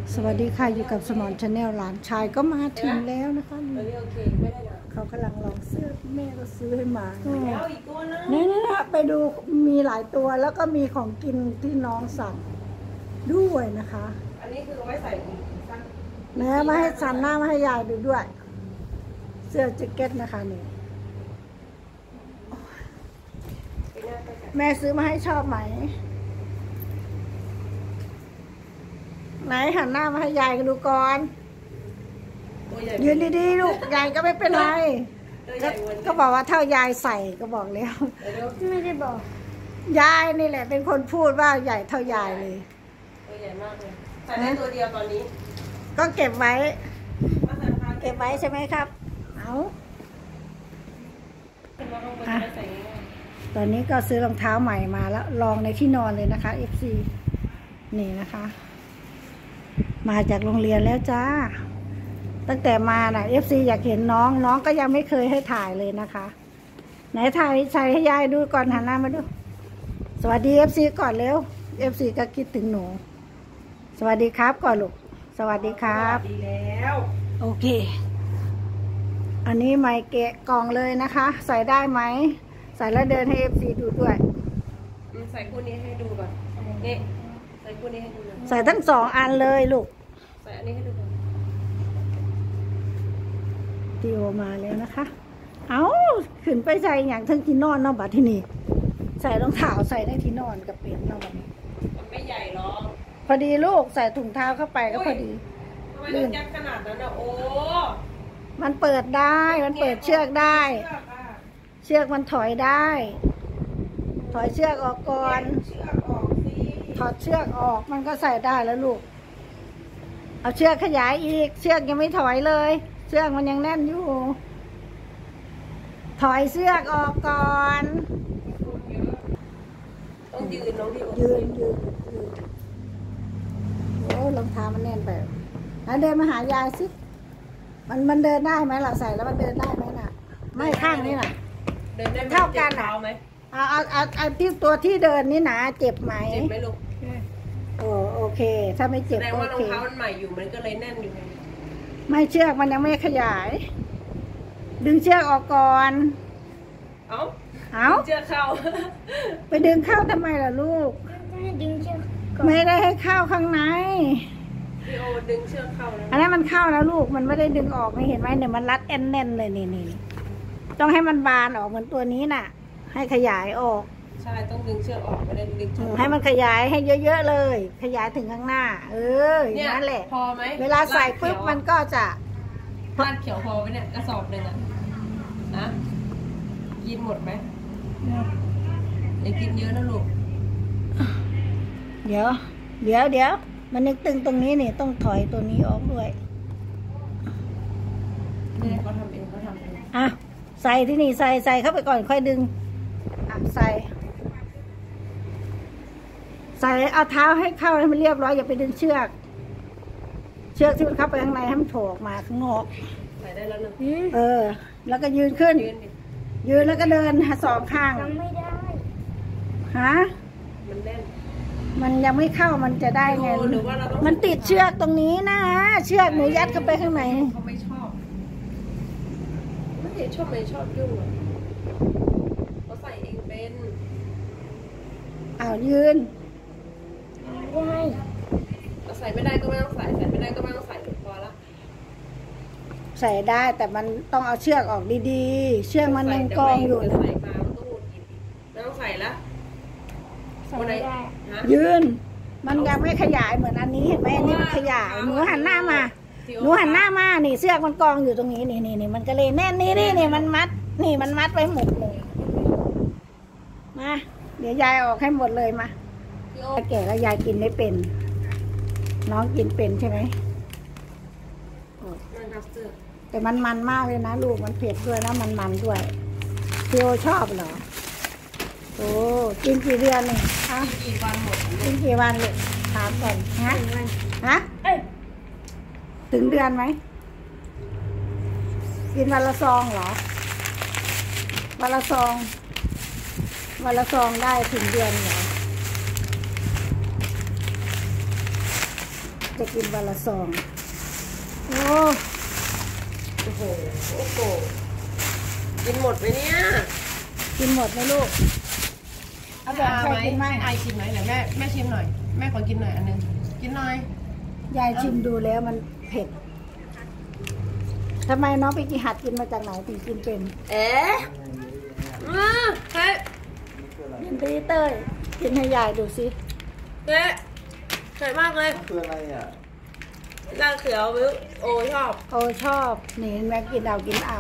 สวัสดีค่ะอยู่กับสมอนชาแนลหลานชายก็มาถึงแล้วนะคะเขากำลังลองเสื้อแม่ก็ซื้อให้มานี่นะไปดูมีหลายตัวแล้วก็มีของกินที่น้องสั่งด้วยนะคะอันนี้คือไว้ใส่นะมาให้สันหน้ามาให้ยายดูด้วยเสื้อแจ็คเก็ตนะคะนี่แม่ซื้อมาให้ชอบไหมไหนหันหน้ามาให้ยายดูก่อนยืนดีๆลูกยายก็ไม่เป็นไรก็บอกว่าเท่ายายใส่ก็บอกแล้วไม่ได้บอกยายนี่แหละเป็นคนพูดว่าใหญ่เท่ายายเลยตัวใหญ่มากเลยใส่ได้ตัวเดียวตอนนี้ก็เก็บไว้ใช่ไหมครับเอาตอนนี้ก็ซื้อรองเท้าใหม่มาแล้วลองในที่นอนเลยนะคะ FC นี่นะคะมาจากโรงเรียนแล้วจ้าตั้งแต่มาน่ะ FC อยากเห็นน้องก็ยังไม่เคยให้ถ่ายเลยนะคะไหนถ่ายใส่ให้ยายดูก่อนหันหน้ามาดูสวัสดี FC ก่อนเร็ว FC ก็คิดถึงหนูสวัสดีครับก่อนลูกสวัสดีครับดีแล้วโอเคอันนี้ไม้เกะกล่องเลยนะคะใส่ได้ไหมใส่แล้วเดินให้ FC ดูด้วยใส่คู่นี้ให้ดูก่อนนี่ใส่คู่นี้ให้ดูใส่ทั้ง2 อันเลยลูกใส่อันนี้ให้ดูก่อนตีโอมาแล้วนะคะเอาขึ้นไปใส่อย่างทั้งที่นอนเนาะบัดที่นี่ใส่รองเท้าใส่ในที่นอนกับเป็นเนาะบัดนี้มันไม่ใหญ่หรอกพอดีลูกใส่ถุงเท้าเข้าไปก็พอดีทำไมต้องยัดขนาดนั้นนะโอ้มันเปิดได้มันเปิดเชือกได้เชือกมันถอยได้ถอยเชือกออกก่อนถอดเชือกออกมันก็ใส่ได้แล้วลูกเอาเชือกขยายอีกเชือกยังไม่ถอยเลยเชือกมันยังแน่นอยู่ถอยเชือกออกก่อนต้องยืนน้องที่ยืนโอ้รองเท้ามันแน่นไปแล้วเดินมาหายายสิมันเดินได้ไหมล่ะใส่แล้วมันเดินได้ไหมน่ะไม่ข้างนี่น่ะเดินได้เท่ากันไหมเอาที่ตัวที่เดินนี่นะเจ็บไหมเจ็บไหมลูกโอเคถ้าไม่เจ็บแสดงว่ารองเท้ามันใหม่อยู่มันก็เลยแน่นอยู่ไม่เชือกมันยังไม่ขยายดึงเชือกออกก่อนเอาเชือกเข้าไปดึงเข้าทำไมล่ะลูกดึงเชือกไม่ได้ให้เข้าข้างในพี่โอดึงเชือกเข้าแล้วอันนั้นมันเข้าแล้วลูกมันไม่ได้ดึงออกไม่เห็นไหมเนี่ยมันรัดแน่นเลยนี่ต้องให้มันบานออกเหมือนตัวนี้น่ะให้ขยายออกใช่ต้องดึงเชือกออกไม่ได้ดึงให้มันขยายให้เยอะๆเลยขยายถึงข้างหน้าอย่างนั้นแหละพอไหมเวลาใส่ปุ๊บมันก็จะลาดเขียวพอไหมเนี่ยกระสอบหนึ่งอะนะกินหมดไหมอย่ากินเยอะนะลูกเดี๋ยวมันนึกตึงตรงนี้นี่ต้องถอยตัวนี้ออกด้วยนี่เขาทำเองอ่ะใส่ที่นี่ใส่เข้าไปก่อนค่อยดึงใส่เอาเท้าให้เข้าให้มันเรียบร้อยอย่าไปดึงเชือกที่มันเข้าไปข้างในให้มันโผล่ออกมาข้างนอกใส่ได้แล้วนึงแล้วก็ยืนขึ้นยืนแล้วก็เดิน2 ข้างไม่ได้ฮะมันแน่นมันยังไม่เข้ามันจะได้ไงมันติดเชือกตรงนี้นะเชือกหนูยัดเข้าไปข้างในเขาไม่ชอบไม่ชอบยุ่งเขาใส่เองเป็นยืนได้เราใส่ไม่ได้ก็ไม่ต้องใส่ไม่ได้ก็ไม่ต้องใส่พอละใส่ได้แต่มันต้องเอาเชือกออกดีๆเชือกมันยังกองอยู่ใส่มามันต้องหมดกินไม่ต้องใส่ละไม่ได้ยืนมันยังไม่ขยายเหมือนอันนี้เห็นไหมอันนี้มันขยายหนูหันหน้ามานี่เสื้อมันกองอยู่ตรงนี้นี่มันก็เลยแน่นนี่มันมัดไว้หมดเลยมาเดี๋ยวยายออกให้หมดเลยมาแก่แล้วยายกินไม่เป็นน้องกินเป็นใช่ไหมแต่มันมากเลยนะลูกมันเผ็ดด้วยนะมันด้วยพี่โอชอบเหรอโอ้กินกี่เดือนนี่กี่วันหมดกินกี่วันลูกถามก่อนฮะถึงเดือนไหมกินวันละซองเหรอวันละซองได้ถึงเดือนเหรอจะกินวันละซองโอ้โอ้โหโอ้โหกินหมดไหมเนี่ยกินหมดไหมลูกเอาแบบใครกินไหมไอชิมหน่อยเดี๋ยวแม่ชิมหน่อยแม่ขอกินหน่อยอันนึงกินหน่อยยายชิมดูแล้วมันเผ็ดทำไมน้องไปกินหัดกินมาจากไหนถึงกินเป็นเอ๊ะเฮ้ยกินตีเต้ยกินให้ยายดูสิเฮ้ยสวยมากเลยคืออะไรอ่ะลาเขียววิวโอ้ชอบโอ้ชอบนี่แม่กินเอากินเอา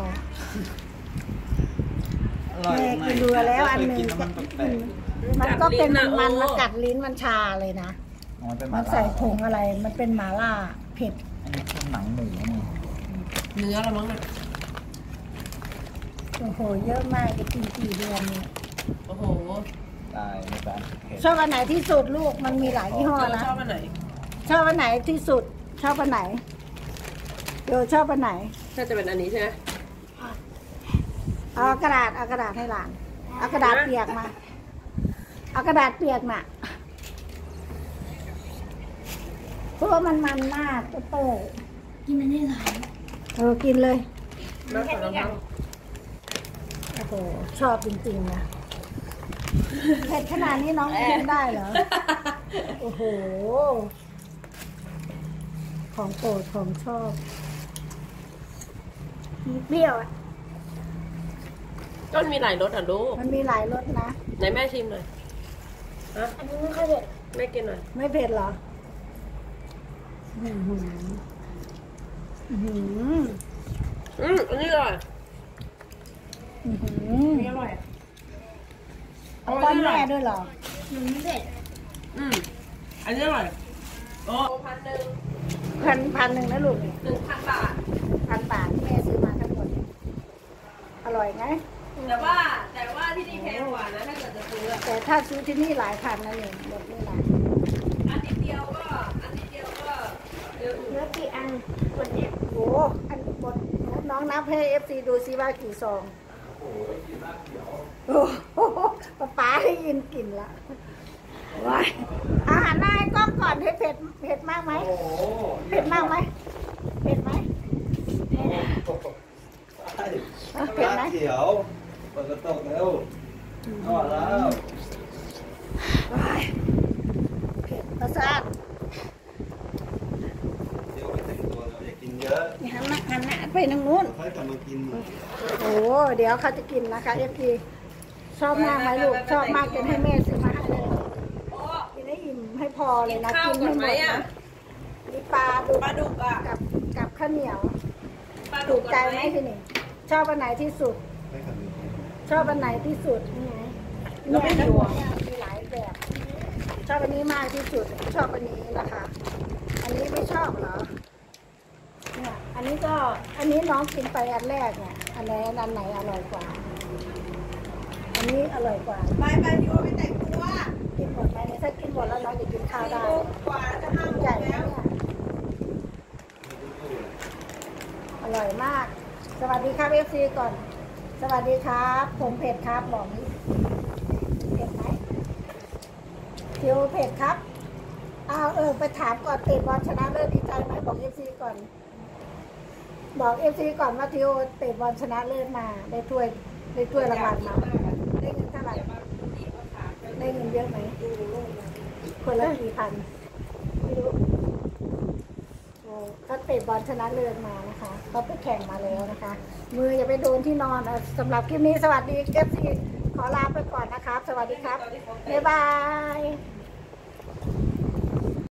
อร่อยแม่ไหมกินดูแล้วอันหนึ่งเคยกิแล้วมันแปลกมันก็เป็นมันกัดลิ้นมันชาเลยนะๆมันเป็นหมัมาน ล่าใส่ผงอะไรมันเป็นหมาล่าเผ็ดอันนี้คือหนังหมูนี่เนื้อละมั้งเนี่ยโอ้โหเยอะมากจะกินกี่เดือนเนี่ยโอ้โหได้ในการเผ็ดชอบอันไหนที่สุดลูกมันมีหลายยี่ห้อนะชอบอันไหนชอบอันไหนที่สุดชอบอันไหนโยชอบอันไหนน่าจะเป็นอันนี้ใช่ไหมเอากระดาษให้หลานเอากระดาษเปียกมาเอากระดาษเปียกมาเพราะว่ามันมากเต้ยกินอันนี้หลายกินเลยแม่ขอลองทโอ้โหชอบจริงๆนะเผ็ดขนาดนี้น้องกินได้เหรอโอ้โหของโปรดของชอบเปรี้ยวอ่ะำก็มีหลายรสอ่ะลูกมันมีหลายรสนะไหนแม่ชิมหน่อยฮะอันนี้ไม่ค่อยเด็ดแม่กินหน่อยไม่เผ็ดเหรออื้อหืออื้อหืออันนี้อร่อยอื้อหือันอนี้อร่อยเอาก้อนแม่ด้วยเหรอมันไม่เด็ดอันนี้อร่อยโอ้1,100 พันหนึ่งนะลูก 1,000 บาท 1,000 บาทแม่ซื้อมาทั้งหมดอร่อยไหมแต่ว่าที่นี่แพงกว่านะถ้าเกิดจะซื้อแต่ถ้าซื้อที่นี่หลายพันนะเนี่ยหมดไม่หลายอันนิดเดียวก็เยอะอยู่เนื้อกี่อันคนเนี่ยโอ้อันหมดน้องนับให้เอฟซีดูซิว่ากี่ซองโอ้โหป๊าได้ยินกลิ่นละว้ายอาหารหน้าให้กล้องก่อนให้เผ็ดมากไหมโอ้โหเผ็ดมากไหมเผ็ดไหมใช่เผ็ดไหมเขียวเปิดกระจกเร็วทอดแล้วว้ายเผ็ดประสาทเดี๋ยวไปแต่งตัวเราอย่ากินเยอะนี่หันหน้าไปทางนู้นค่อยกลับมากินโอ้เดี๋ยวเขาจะกินนะคะเอฟซีชอบมากไหมลูกชอบมากจนให้แม่ซื้อมาให้เลยกินให้อิ่มให้พอเลยนะกินให้หมดนะมีปลาดุกปลาดุกอ่ะกับข้าวเหนียวปลาดุถูกกใจไหมทีนี่ชอบอันไหนที่สุดไม่ขัดมือชอบอันไหนที่สุดนี่ไงเนี่ยมีหลายแบบ ชอบอันนี้มากที่สุด ชอบอันนี้นะคะ อันนี้ไม่ชอบเหรอเนี่ยอันนี้น้องกินไปอันแรกเนี่ยอันไหนอร่อยกว่า อันนี้อร่อยกว่าไปดิวไปแต่งตัวกินหมดไหมเนี่ยถ้ากินหมดแล้วน้องจะกินข้าวได้กว่าจะห้าโมงใหญ่ไหมแล้วเนี่ยอร่อยมาก สวัสดีครับเอฟซีก่อน สวัสดีครับผมเผ็ดครับบอกนี้เผ็ดไหมทิวเผ็ดครับไปถามก่อนเตะบอลชนะเลิศดีใจไหมบอกเอฟซีก่อน บอกเอฟซีก่อนว่าทิวเตะบอลชนะเลิศมาได้ถ้วยรางวัลมาได้เงินเท่าไหร่ได้เงินเยอะไหมคนละกี่พันไม่รู้เขาเตะบอลชนะเลิศมานะคะเขาไปแข่งมาแล้วนะคะ มืออย่าไปโดนที่นอนสำหรับคลิปนี้สวัสดีเอฟซีขอลาไปก่อนนะครับ สวัสดีครับบ๊ายบาย